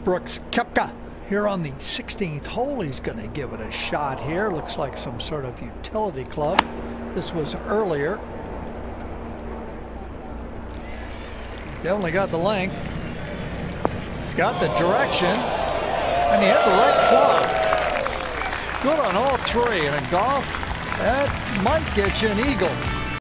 Brooks Koepka here on the 16th hole. He's going to give it a shot here. Looks like some sort of utility club. This was earlier. He's definitely got the length. He's got the direction. And he had the right club. Good on all three. And in golf, that might get you an eagle.